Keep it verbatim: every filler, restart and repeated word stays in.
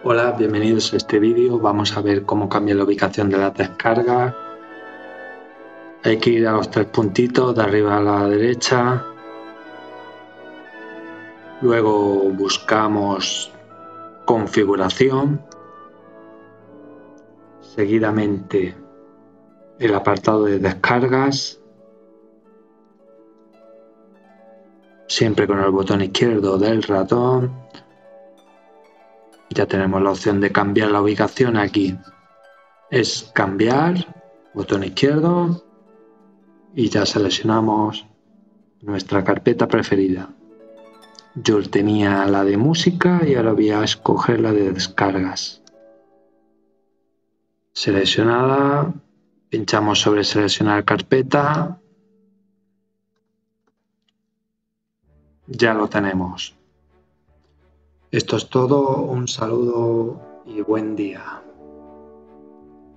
Hola, bienvenidos a este vídeo. Vamos a ver cómo cambiar la ubicación de las descargas. Hay que ir a los tres puntitos de arriba a la derecha. Luego buscamos configuración. Seguidamente el apartado de descargas. Siempre con el botón izquierdo del ratón. Ya tenemos la opción de cambiar la ubicación aquí. Es cambiar, botón izquierdo, y ya seleccionamos nuestra carpeta preferida. Yo tenía la de música y ahora voy a escoger la de descargas. Seleccionada, pinchamos sobre seleccionar carpeta. Ya lo tenemos. Esto es todo, un saludo y buen día.